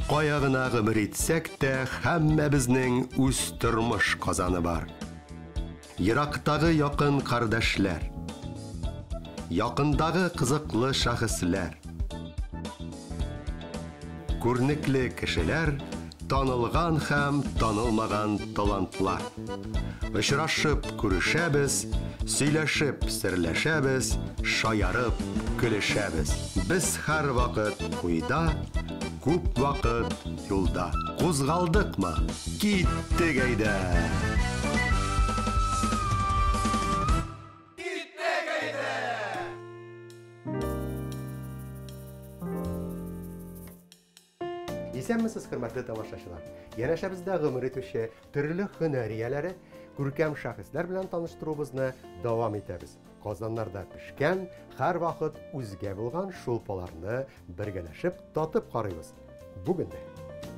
Кая гына гомер итсәк тә, һәммәбезнең үз тормыш казаны бар. Ерактагы якын кардәшләр, якындагы кызыклы шәхесләр, күрнекле кешеләр, танылган һәм танылмаган талантлар. Очрашып күрешәбез, сөйләшеп серләшәбез, шаярып көлешәбез. Без һәр вакыт куйда, күп вакыт юлда. Кузгалдыкмы? Киттек әйдә! Исәнмесез, хөрмәтле тамашачылар. Янәшәбездә гомер итүче төрле һөнәрияләре, күркәм шәхесләр белән таныштыруыбызны дәвам итәбез. Казаннарда пешкән, һәр вакыт үзгә булган шулпаларны бергәләшеп татып карыйбыз. Бүген дә.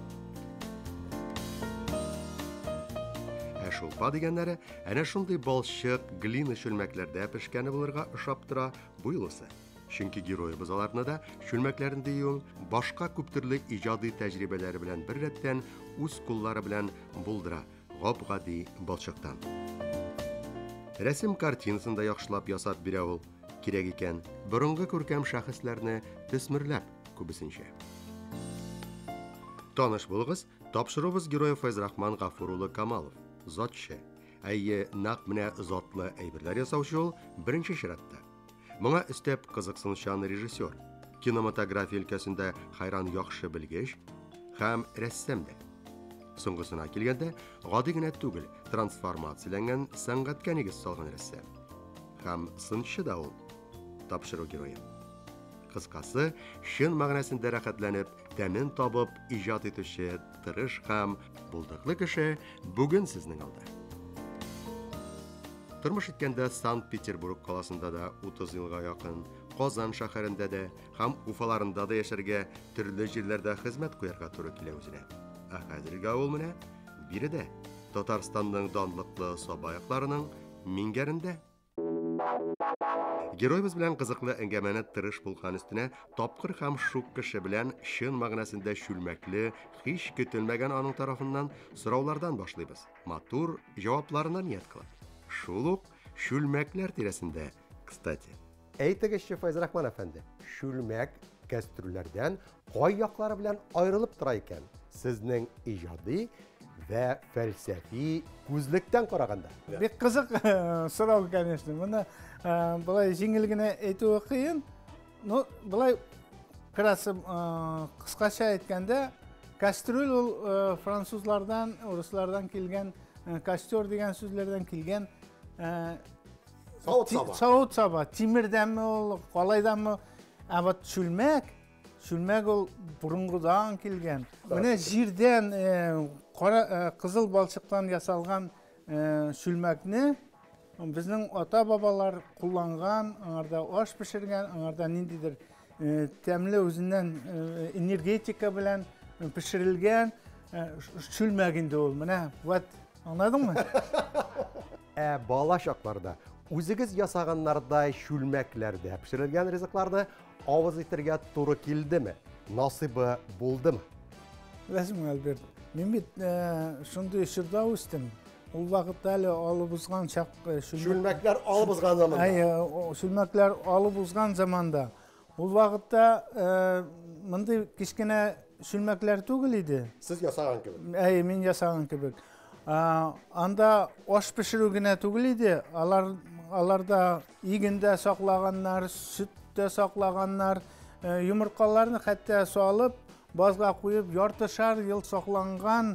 Шулпа дигәннәре әнә шундый балчык, глина чүлмәкләрдә пешкәне булырга ошап тора буйлысы. Чөнки героебыз аларны да чүлмәкләрендә юң, башка күп төрле иҗади тәҗрибәләре белән бер рәттән үз куллары белән булдыра, гап-гади балчыктан. Рәсем картинасында яхшылап ясап бирә ул, кирәк икән, борынгы күркәм шәхесләрне төсмерләп күбесенчә. Таныш булыгыз, тапшырубыз герой Файзрахман Гафур улы Камалов, затчы. Әйе, нәкъ менә затлы әйберләр ясаучы ул беренче чиратта. Моңа өстәп кызыксынучан режиссер, кинематография өлкәсендә хайран яхшы белгеч һәм рәссам да. Соңгысына килгәндә, гади генә түгел, трансформацияләнгән сәнгатькә нигез салган рәссам. Һәм сынчы да ул, тапшыру герое. Кыскасы, шын мәгънәсендә рәхәтләнеп, тәмен табып иҗат итүче тырыш һәм булдыклы кеше бүген сезнең алда. Тормыш иткәндә Санкт-Петербург каласында да 30 елга якын, Казан шәһәрендә дә һәм Уфаларында да яшәргә, төрле җирләрдә хезмәт куярга туры килә үзенә. Хәзергә ул менә биредә, Татарстанның данлыклы сабаякларының мингәрендә. Героебыз белән кызыклы әңгәмәне тырыш булган өстенә тапкыр һәм шук кеше белән шын мәгънәсендә чүлмәкле, һич көтелмәгән аның тарафыннан сораулардан башлыйбыз. Матур җавапларына ният кылып. Шул ук чүлмәкләр тирәсендә, кстати. Әйтегезче, Файзрахман әфәнде, чүлмәк кәстрүлләрдән кай яклары белән аерылып тора икән? Сезнең иҗади вә фәлсәфи күзлектән караганда. Бик кызык сорау, конечно. Моны булай җиңел генә әйтүе кыен. Ну, булай кырасым кыскача әйткәндә, кастрюль ул французлардан, руслардан килгән, костер дигән сүзләрдән килгән савыт саба. Тимирдәнме ул, калайданмы? Ә вот чүлмәк ул бурынгыдан килгән. Менә җирдән кызыл балчыктан ясалган чүлмәкне безнең ата-бабалар кулланган, аңарда аш пешергән, аңарда ниндидер тәмле үзеннән энергетика белән пешерелгән чүлмәк инде ул. Менә, вот, аңладыңмы? Бала чакларда үзегез ясаганнардай чүлмәкләрдә пешерелгән ризыкларны авыз итәргә туры килдеме? Насыбы булдымы? Рәсем Альберт, мин бит шундый чорда үстем. Ул вакытта әле алып узган чак чүлмәкләр алып узган заманда. Чүлмәкләр алып узган заманда. Ул вакытта мондый кичкенә чүлмәкләр түгел иде. Сез ясаган кебек. Мин ясаган кебек. Анда аш пешерү генә түгел иде. Аларда игендә саклаганнар, сөттә саклаганнар, йомыркаларны хәтта салып, базга куеп, яртышар ел сакланган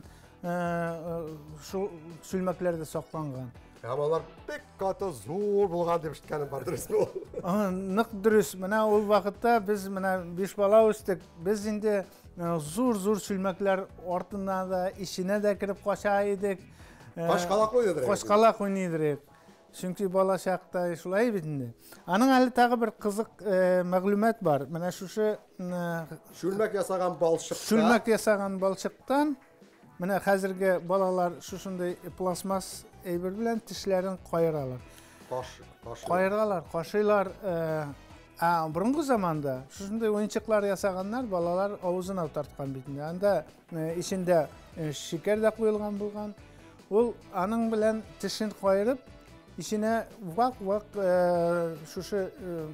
чүлмәкләрдә сакланган. Һәм алар бик каты зур булган дип ишеткәнем бар, дөресме? Нык дөрес. Менә ул вакытта без менә 5 бала үстек. Без инде зур чүлмәкләр артына да, ишенә дә кирип кача идек. Кашкалак уйныйдык. Чөнки бала чакта шулай бит инде. Аның әле тагы бер кызык мәгълүмат бар. Менә шушы чүлмәк ясаган балчыктан. Чүлмәк ясаган балчыктан менә хәзерге балалар шушындай пластмасс әйбер белән тешләрен кайыралар. Кайыралар, кашыйлар Bұрынғы заманда шушындай ойыншықтар ясағандар балалар аузына тартқан бетінде. Анда ішінде шекер де қойылған болған. Ол аның білән тішін қойырып, ішіне вақ-вақ шушы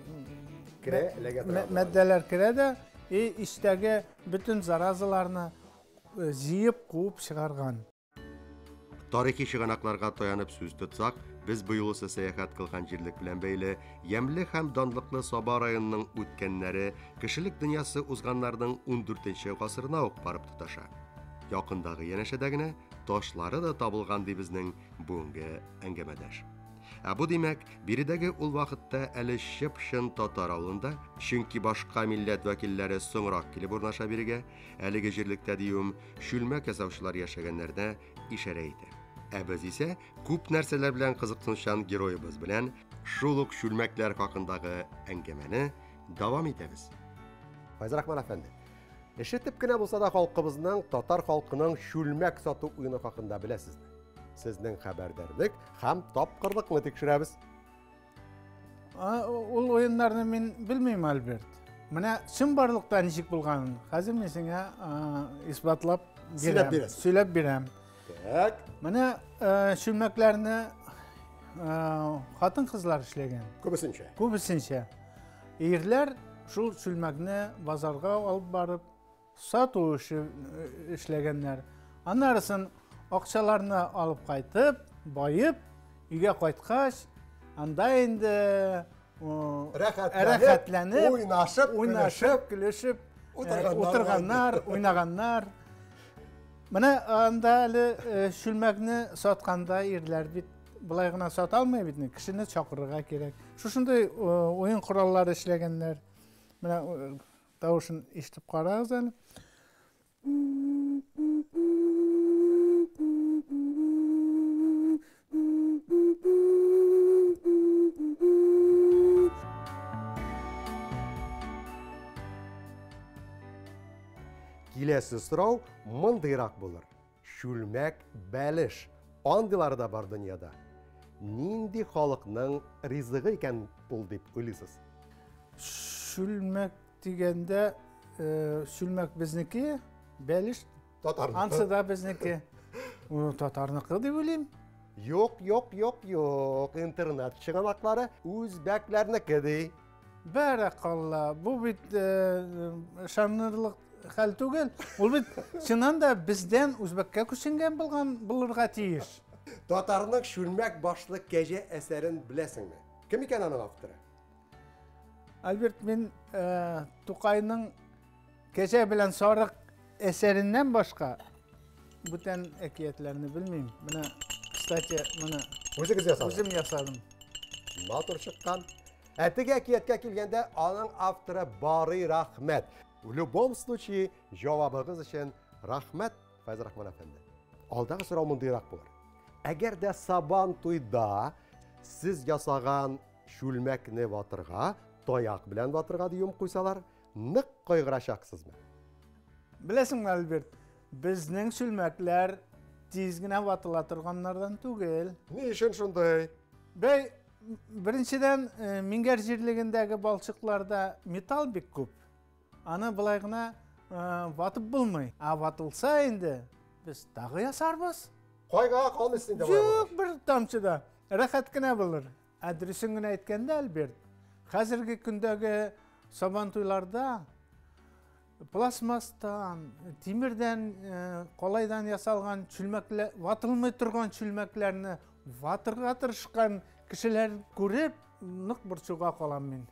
мәдделер кіреді, іштегі бүтін заразыларына зейіп қуып шығарған. Тарихи шығанақларға таянып сөз тұтсақ, biz bu yolu сәяхәт кылган җирлек белән бәйле ямьле һәм данлыклы Саба районының үткәннәре кешелек дөньясы узганнарның 14нче гасырына ук барып тоташа. Якындагы янәшәдә генә ташлары да табылган ди безнең бүгенге әңгәмәдәш. Бу димәк, биредәге ул вакытта әле чып-чын татар авылында, чөнки башка милләт вәкилләре соңрак килеп урнаша бирегә, әлеге җирлектә диюм шүлмәк ясаучылар яшәгәннәрдә ишарә итә. Без исә күп нәрсәләр белән кызыксынучан героебыз белән шул ук шүлмәкләр хакындагы әңгәмәне дәвам итәбез. Файз Рахман әфәнде, ишетеп кенә булса да халкыбызның, татар халкының шүлмәк сату уены хакында беләсезме? Сезнең хәбәрдарлык һәм тапкырлыкны тикшерәбез. Ул уеннарны мин белмим, Альберт. Менә чын барлыкта ничек булганын хәзер мин сиңа исбатлап сөйләп бирәм. Менә шүлмәкләрне хатын-кызлар эшләгән. Күбесенчә. Ирләр шул шүлмәкне базарга алып барып сату эшләгәннәр. Аннарысын акчаларны алып кайтып, байып, өйгә кайткач, анда инде рәхәтләнеп, уйнашып, көлешеп утырганнар, уйнаганнар. Менә анда әле шүлмәкне сатканда ирләр бит булай гына сата алмый бит, кешене чакырырга кирәк. Шушындай уен кораллары эшләгәннәр. Менә тавышын ишетеп карагыз әле. Киләсе сорау мондыйрак булыр. Шүлмәк бәлеш андыйлары да бар дөньяда. Нинди халыкның ризыгы икән ул дип уйлыйсыз? Шүлмәк дигәндә, шүлмәк безнеке, бәлеш татарныкы. Ансы да безнеке. Татарныкы дип уйлыйм. Юк. Интернет чыганаклары үзбәкләрнеке ди. Бәрәкалла, бу бит шанырлык хәл түгел. Ул бит чыннан да бездән үзбәккә күченгән булырга тиеш. Татарның шүлмәк башлы кәҗә әсәрен беләсеңме? Кем икән аның авторы? Альберт, мин Тукайның кәҗә белән сарык әсәреннән башка бүтән әкиятләрне белмим. Менә, кстати, менә үзем ясадым. Матур чыккан. Әтеге әкияткә килгәндә аның авторы Барый Рахмәт. В любом случае, җавабыгыз өчен рәхмәт, Файз Рахман әфәнде. Алдагы сорау мондыйрак булыр. Әгәр дә Сабан туйда сез ясаган шүлмәкне ватырга, таяк белән ватырга диюм куйсалар, нык кайгырачаксызмы? Беләсеңме, Альберт, безнең шүлмәкләр тиз генә ватыла торганнардан түгел. Ни өчен шундай? Бәй, беренчедән, Мингәр җирлегендәге балчыкларда металл бик күп. Аны былай гына ватып булмый. Ватылса инде, без тагы ясарбыз. Кайга калмыйсың инде. Юк, бер тамчыда. Рәхәт кенә булыр. Дөресен генә әйткәндә, Альберт, хәзерге көндәге Сабан туйларда пластмастан, тимердән, колайдан ясалган шүлмәкләр, ватылмый торган шүлмәкләрне ватырга тырышкан кешеләр күреп, нык борчуга калам мин.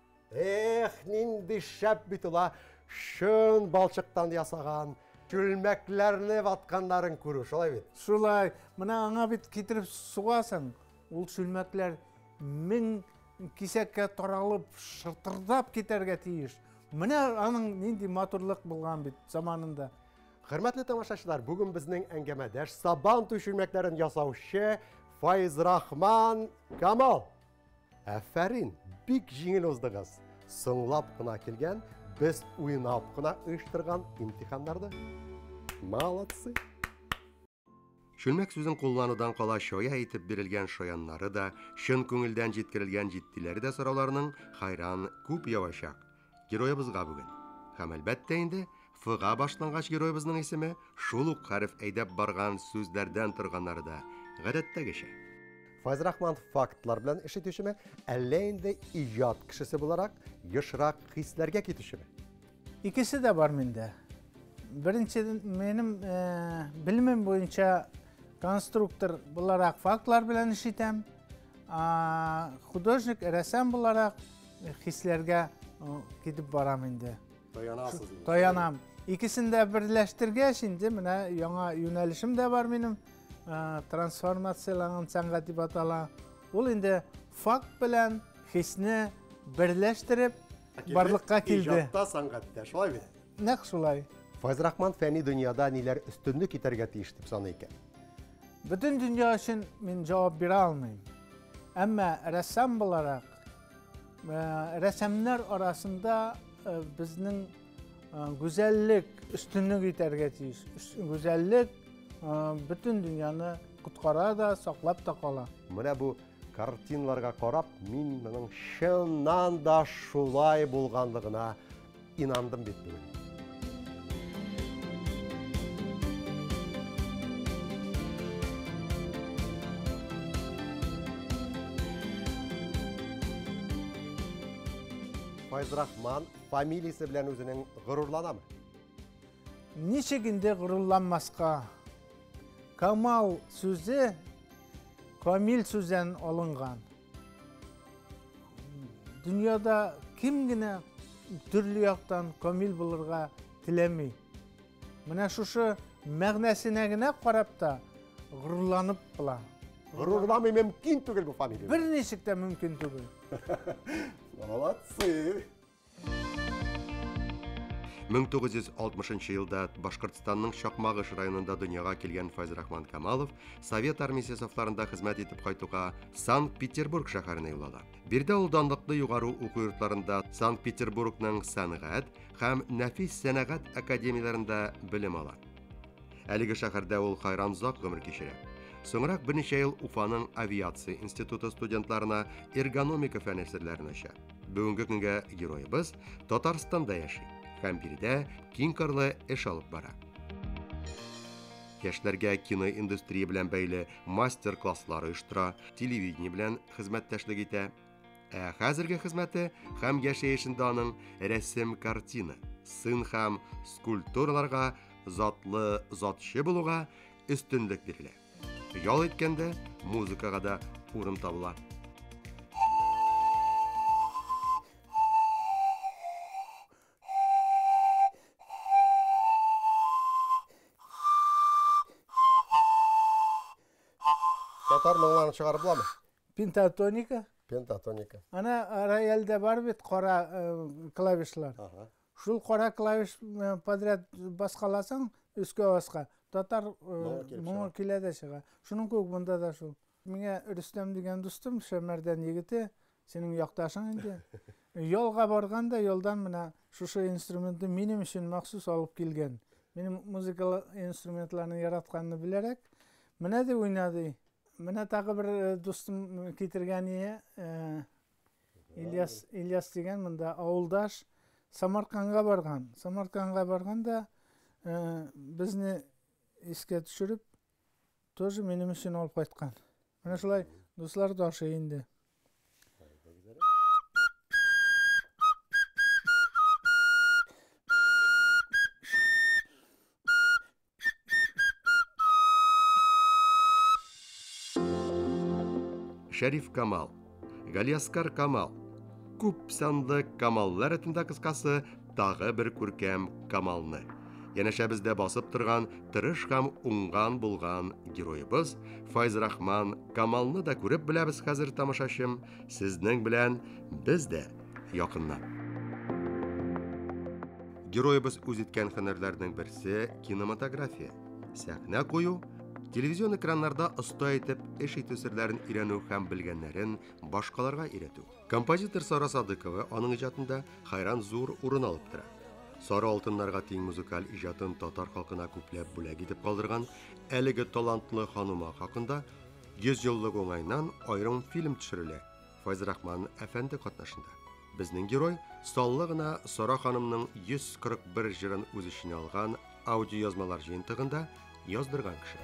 Нинди шәп бит ул, шын балчыктан ясаган шүлмәкләрне ватканнарын күрү, шулай бит. Шулай, менә аңа бит китереп сугасың. Ул шүлмәкләр 1000 кисәккә таралып, шыртырдап китәргә тиеш. Менә аның нинди матурлык булган бит заманында. Хөрмәтле тамашачылар, бүген безнең әңгәмәдәш Сабан туй шүлмәкләрен ясаучы Файз Рахман Камал. Афәрин, бик җиңел уздыгыз. Соңлап кына килгән, без уйнап кына оештырган имтиханнарда. Молодцы! Шүлмәк сүзен кулланудан кала шоя әйтеп бирелгән шаяннары да, шын күңелдән җиткерелгән җиттиләре дә сорауларының хайран күп явачак. Героебызга бүген. Һәм әлбәттә инде Ф-га башлангач героебызның исеме шул ук хәреф әйдәп барган сүзләрдән торганнары да гадәттәгечә. Файз Рахманов фактлар белән эш итүчеме, әллә инде иҗат кешесе буларак ешрак хисләргә китүчеме? İkisi de var mende. Birinci benim bilimim boyunca konstruktör olarak faktlar bilen işitem. Hudожник, ressam olarak hislerge gidip varam indi. Dayanam. İkisini de birleştirge şimdi mine yana yönelişim de var benim. Transformasyalanan sanat dip atalan. Ol indi fakt bilen hisni birleştirip barlıkka kildi. İjatta sanatта, şolay bit. Naq şolay. Файз Рахман фәнни дөньяда ниләр өстенлек итәргә тиеш дип саный икән? Bütün dünya için ben cevap bire almayayım. Ama ressam olarak ressamlar arasında bizning güzellik üstünlük iterge tiyiş. Güzellik bütün dünyanı kutkara da saklap da kala. Менә бу картиналарга карап, мин моның чыннан да шулай булганлыгына инандым бит бүген. Файз Рахман фамилиясе белән үзенең горурланамы? Ничегінде gururlanmaska. Kamal sözü Kamil sözden alıngan. Dünyada kim gine türlü yaktan kamil bulurga tilemi. Mine şuşu мәгънәсенә генә карап та gururlanıp була. Гурурламый мөмкин түгел бу фамилия. Bir ничек тә мөмкин түгел. Молодцы. 1960 елда Башкортстанның Чакмагыш районында дөньяга килгән Файз Рахман Камалов Совет армиясе сафларында хезмәт итеп кайтуга Санкт-Петербург шәһәренә юллана. Бирдә ул данлыклы югары уку йортларында Санкт-Петербургның сәнгать һәм нәфис сәнәгать академияләрендә белем ала. Әлеге шәһәрдә ул хайран озак гомер кичерә. Соңрак берничә ел Уфаның авиация институты студентларына эргономика фән әсәрләрен ача. Бүгенге көнгә героебыз Татарстанда яши. Һәм биредә киң кырлы эш алып бара. Яшьләргә киноиндустрия белән бәйле мастер-класслар оештыра, телевидение белән хезмәттәшлек итә. Хәзерге хезмәте һәм яшәешендә аның рәсем, картина, сын һәм скульптураларга затлы затчы булуга өстенлек бирелә. Ял иткәндә музыкага да урын табыла. Татар моңларын чыгарып буламы? Пентатоника. Пентатоника. Ана рояльдә бар бит кара клавишлар. Шул кара клавиш подряд баскаласаң өскә баска. Татар моңа килә дә чыга. Шуның күк монда да шул. Миңа Рөстәм дигән дустым Шәмәрдән егете, синең якташың инде. Ялга барганда ялдан менә шушы инструментны минем өчен махсус алып килгән. Минем музыкаль инструментларны яратканны беләрәк, менә дә уйнады. Менә тагы бер дустым китергән Ильяс дигән монда авылдаш Самаркандга барган. Самаркандга барганда безне искә төшереп, тоже минем өчен алып кайткан. Менә шулай дуслар ташы инде. Шәриф Камал, Галиаскар Камал, күп санлы Камаллар рәтендә кыскасы тагы бер күркәм Камалны. Янәшә бездә басып торган, тырыш һәм уңган булган героебыз Файз Рахман Камалны да күреп беләбез хәзер тамашачым, сезнең белән без дә якыннан. Героебыз үз иткән һөнәрләрнең берсе кинематография. Сәхнә кую, телевизион экраннарда оста итеп эш итү серләрен өйрәнү һәм белгәннәрен башкаларга өйрәтү. Композитор Сара Садыкова аның иҗатында хайран зур урын алып тора. Сары алтыннарга тең музыкаль иҗатын татар халкына күпләп бүләк итеп калдырган әлеге талантлы ханума хакында 100 еллык уңайнан аерым фильм төшерелә. Файзрахман әфәнде катнашында. Безнең герой саллы гына Сара ханымның 141 җырын үз иченә алган аудиоязмалар җыентыгында яздырган кеше.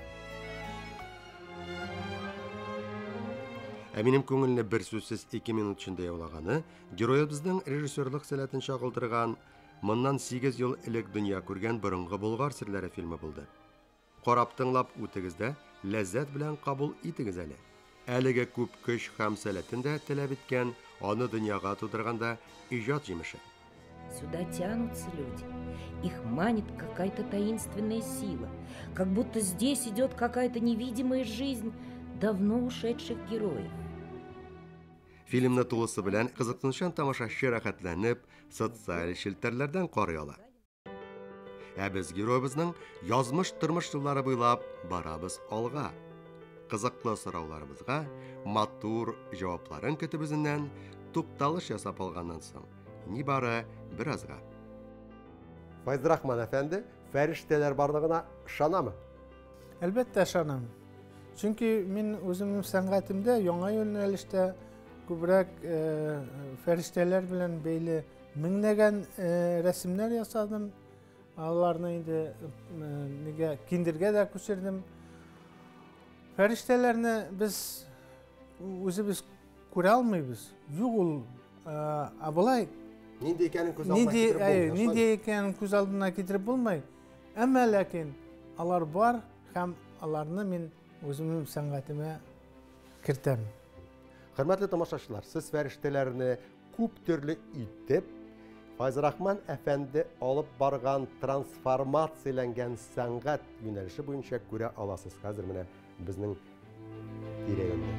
Минем күңелне бер сүзсез 2 минут эчендә яулаганы героебезнең режиссерлык сәләтен чагылдырган, моннан 8 ел элек дөнья күргән борынгы Болгар серләре фильмы булды. Карап тыңлап үтегездә, ләззәт белән кабул итегез әле. Әлеге күп көч һәм сәләтен дә таләп иткән, аны дөньяга тудырганда иҗат җимеше. Сюда тянутся люди. Их манит какая-то таинственная сила. Как будто здесь идет какая-то невидимая жизнь давно ушедших героев. Фильмны тулысы белән кызыксынучан тамашачы рәхәтләнеп, социаль челтәрләрдән карый ала. Без героебезнең язмыш тормыш юллары буйлап барабыз алга. Кызыклы сорауларыбызга матур җавапларын көтеп үзеннән тукталыш ясап алганнан соң, нибары биразга. Файзрахман әфәнде, фәрештәләр барлыгына ышанамы? Әлбәттә ышанам. Чөнки мин үземнең сәнгатемдә яңа юнәлештә күбрәк фәрештәләр белән бәйле меңнәгән рәсемнәр ясадым. Аларны инде нигә киндергә дә күчердем. Фәрештәләрне без үзебез күрә алмыйбыз. Юк ул, абылай Нинди икәнен күз алдына китереп булмый. Нинди икәнен күз алдына китереп булмый. Әмма ләкин алар бар һәм аларны мин үземнең сәнгатемә кертәм. Хөрмәтле тамашачылар, сез фәрештәләрне күп төрле итеп Файзрахман әфәнде алып барган трансформацияләнгән сәнгать юнәлеше буенча күрә аласыз. Хәзер менә безнең тирәгендә.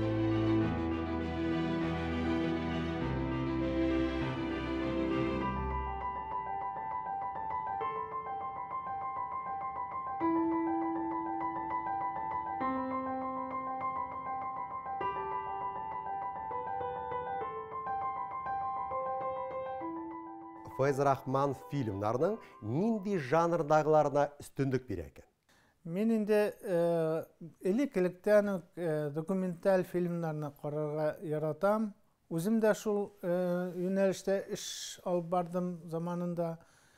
Файзрахман фильмнарның нинди жанрдагыларына өстенлек бирә икән? Мин инде элек-электән документаль фильмнарны карарга яратам. Үзем дә шул юнәлештә эш алып бардым заманында.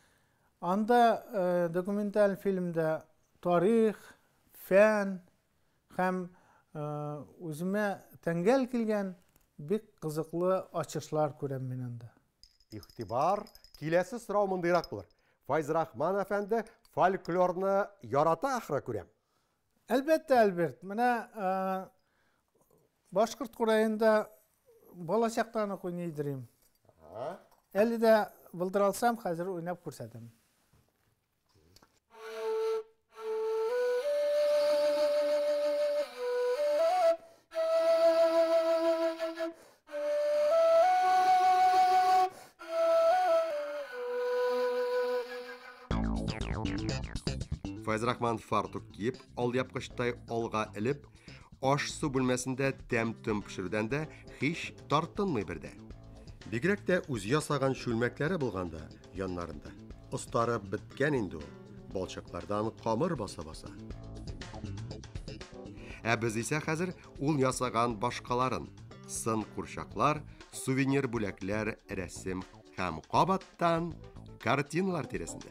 Анда документаль фильмда тарих, фән һәм үземә тәңгәл килгән бик кызыклы ачышлар күрәм мин анда. Ихтибар, киләсе сорау мондыйрак булыр. Файзрахман әфәнде фольклорны ярата ахры күрәм. Әлбәттә, Альберт. Менә Башкорт курайында балачактан ук уйныйдырым. Әле дә булдыра алсам, хәзер уйнап күрсәтәм. Файзрахман фартук киеп, алъяпкычтай алга элеп, аш су бүлмәсендә тәм-төм пешерүдән дә һич тартынмый бердә. Бигрәк тә үз ясаган шүлмәкләре булганда, яннарында. Остары биткән инде ул, балчыклардан камыр баса-баса. Без исә хәзер ул ясаган башкаларын, сын курчаклар, сувенир бүләкләр, рәсем һәм кабаттан картиналар тирәсендә.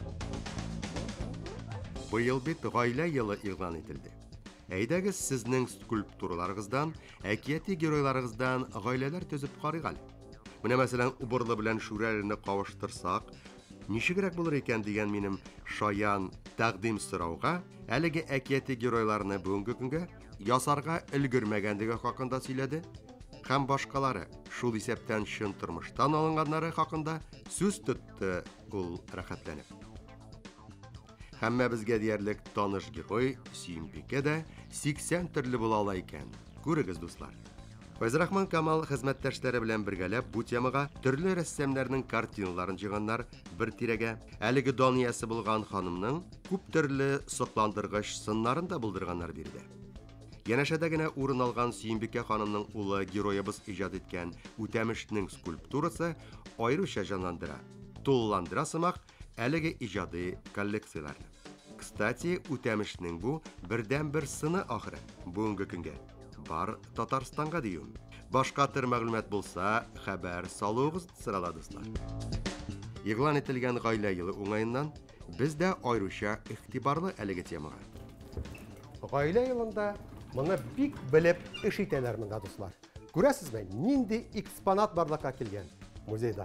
Быел бит гаилә елы игълан ителде. Әйдәгез сезнең скульптураларыгыздан, әкияти геройларыгыздан гаиләләр төзеп карыйк әле. Менә мәсәлән, убырлы белән шүрәлене кавыштырсак, ничегрәк булыр икән дигән минем шаян тәкъдим сорауга, әлеге әкияти геройларны бүгенге көнгә ясарга өлгермәгәнлеге хакында сөйләде һәм башкалары шул исәптән чын тормыштан алынганнары хакында сүз тотты ул рәхәтләнеп. Һәммә безгә диярлек таныш герой Сөембикә дә 80 төрле була ала икән. Күрегез, дуслар. Файзрахман Камал хезмәттәшләре белән бергәләп бу темага төрле рәссамнарның картиналарын җыйганнар бер тирәгә. Әлеге даниясе булган ханымның күп төрле сокландыргыч сыннарын да булдырганнар биредә. Янәшәдә генә урын алган Сөембикә ханымның улы героебыз иҗат иткән Үтәмешнең скульптурасы аеруча җанландыра. тулыландыра сымак әлеге иҗади коллекцияларны. Кстати, үтәмешнең бу бердән-бер сыны ахыры бүгенге көнгә бар Татарстанга диюм. Башка төр мәгълүмат булса, хәбәр салуыгыз сыраладызлар. Игълан ителгән гаилә елы уңаеннан без дә аеруча игътибарлы әлеге темага. Гаилә елында моны бик белеп эш итәләр монда дуслар. Күрәсезме, нинди экспонат барлыкка килгән музейда?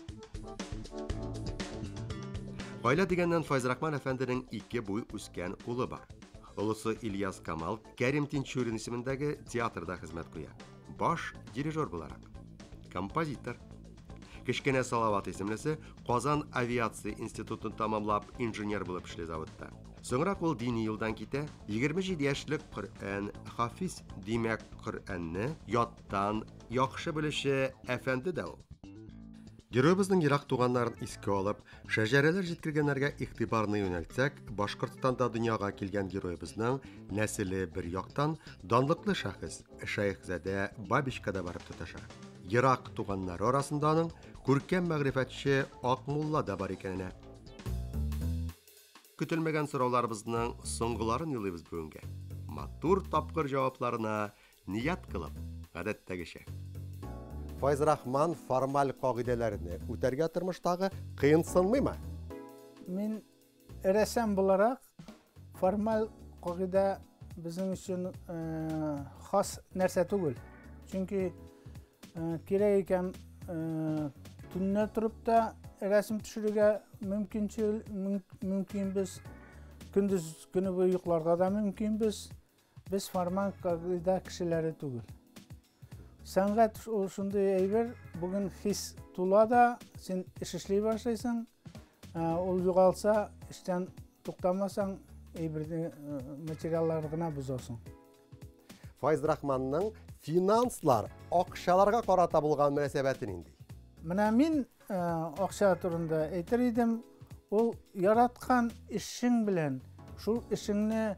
Гаилә дигәннән Файз Рахман әфәнденең 2 буй үскән улы бар. Улысы Ильяс Камал Кәрим Тинчурин исемендәге театрда хезмәт куя. Баш дирижер буларак. Композитор. Кечкенә Салават исемлесе Казан авиация институтын тамамлап инженер булып эшли заводта. Соңрак ул дини юлдан китә, 27 яшьлек Коръән хафиз, димәк Коръәнне яттан яхшы белүче әфәнде дә ул. Геройыбызның ерак туганнарын искә алып, шәҗәрәләр җиткергәннәргә игътибарны юнәлтсәк, Башкортстанда дөньяга килгән геройыбызның нәселе бер яктан данлыклы шәхес Шәйхзадә Бабичкада барып тоташа. Ерак туганнары арасында аның күркәм мәгърифәтче Акмулла да бар икәненә. Көтелмәгән сорауларыбызның соңгыларын юлыйбыз бүгенгә. Матур тапкыр җавапларына ният кылып, гадәттәгечә. Файз Рахман формаль кагыйдәләрне үтәргә тормыштагы кыенсынмыймы? Мин рәссам буларак формаль кагыйдә безнең өчен хас нәрсә түгел. Чөнки кирәк икән төнне торып та рәсем төшерергә мөмкин без, көндез көне буе йокларга да мөмкин без. Без формаль кагыйдә кешеләре түгел. Сәнгать шундай әйбер, бүген хис тула да, сен эш эшли башлайсың, ул югалса, эштән туктамасаң, әйберне материаллар гына бозасың. Файз Рахманның финанслар, акчаларга карата булган мөнәсәбәте нинди? Менә мин акча турында әйтер идем, ул яраткан эшең белән, шул эшеңне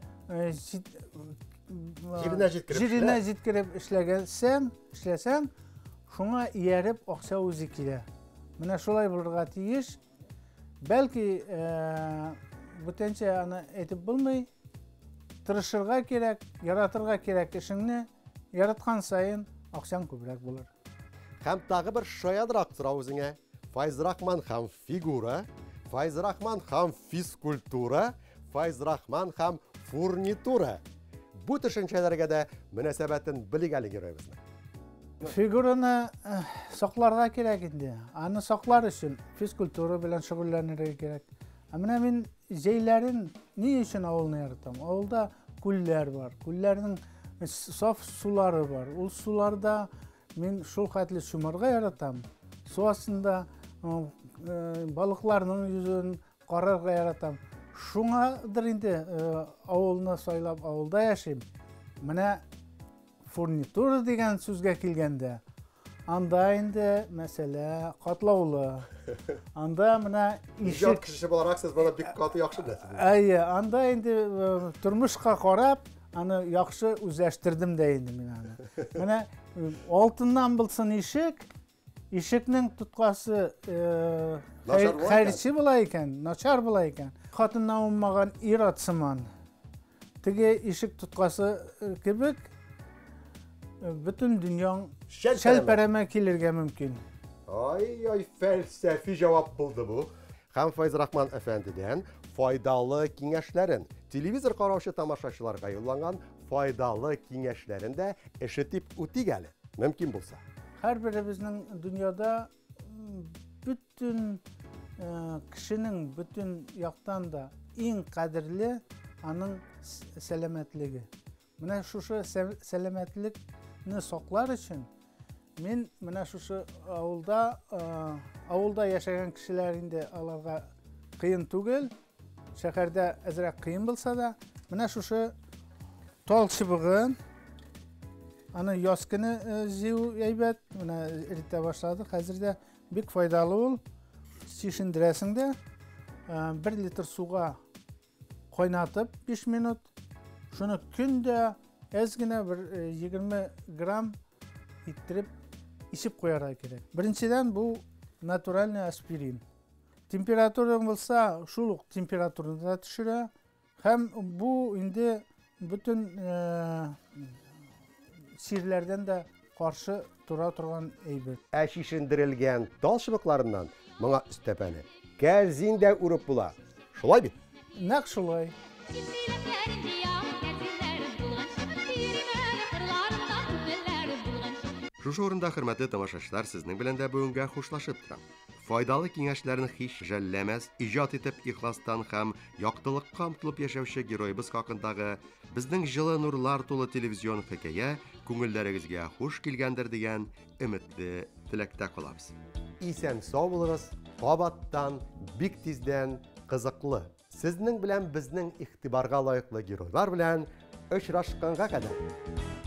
җиренә җиткереп эшләсәң, шуңа ияреп акча үзе килә. Менә шулай булырга тиеш. Бәлки бүтәнчә аны әйтеп булмый, тырышырга кирәк, яратырга кирәк эшеңне, яраткан саен акчаң күбрәк булыр. Һәм тагы бер шаядырак сорау үзеңә. Файз Рахман һәм фигура, Файз Рахман һәм физкультура, Файз Рахман һәм фурнитура. Бу төшенчәләргә дә мөнәсәбәтен белик әле геройыбызның. Фигураны сакларга кирәк инде. Аны саклар өчен физкультура белән шөгыльләнергә кирәк. Менә мин җәйләрен ни өчен авылны яратам? Авылда күлләр бар. Күлләрнең саф сулары бар. Ул суларда мин шул хәтле шумарга яратам. Су астында балыкларның йөзен карарга яратам. Шуңадыр инде авылны сайлап авылда яшим. Менә фурнитура дигән сүзгә килгәндә, анда инде мәсьәлә катлаулы. Анда менә ишек кеше буларак сез моны бик каты яхшы беләсез. Әйе, анда инде тормышка карап, аны яхшы үзләштердем дә инде мин аны. Менә алтыннан булсын ишек, ишекнең тоткасы хәйрче була икән, начар була икән. Хатыннан уммаган ир-ат сыман. Теге ишек тоткасы кебек bütün dünyanın şəlpərəmə kilirgə mümkün. Ay, fəlsəfi cavab buldu bu. Һәм Файз Рахман әфәндедән файдалы киңәшләрен, телевизор караучы тамашачыларга юлланган файдалы киңәшләрен дә ишетеп үтик әле, мөмкин булса. Һәрберебезнең дөньяда bütün кешенең bütün яктан да иң кадерле аның сәламәтлеге. Менә шушы сәламәтлекне саклар өчен мин менә шушы авылда яшәгән кешеләр инде аларга кыен түгел, шәһәрдә әзрәк кыен булса да, менә шушы тал чыбыгын, аны яз көне җыю әйбәт, менә иртә башлады, хәзердә бик файдалы ул. Чишендерәсең дә 1 литр суга кайнатып 5 минут, шуны көндә әзгенә 20 грамм иттереп ишеп куярга кирәк. Беренчедән бу натуральный аспирин. Температура болса, шул температураны да төшерә. Һәм бу инде bütün сирләрдән дә каршы тора торган әйбер. Шишендерелгән тал чыбыкларыннан моңа өстәпәне кәрзин дә үреп була. Шулай бит? Нәкъ шулай. Шушы урында, хөрмәтле тамашачылар, сезнең белән дә бүгенгә хушлашып торам. Файдалы киңәшләрне һич жәлләмәс, иҗат итеп ихластан һәм яктылыкка омтылып яшәүче героебыз хакындагы безнең җылы нурлар тулы телевизион хикәя күңелләрегезгә хуш килгәндер дигән өметле теләктә калабыз. Исән сау булыгыз, кабаттан, бик тиздән, кызыклы. Сезнең белән безнең игътибарга лаеклы геройлар белән очрашканга кадәр.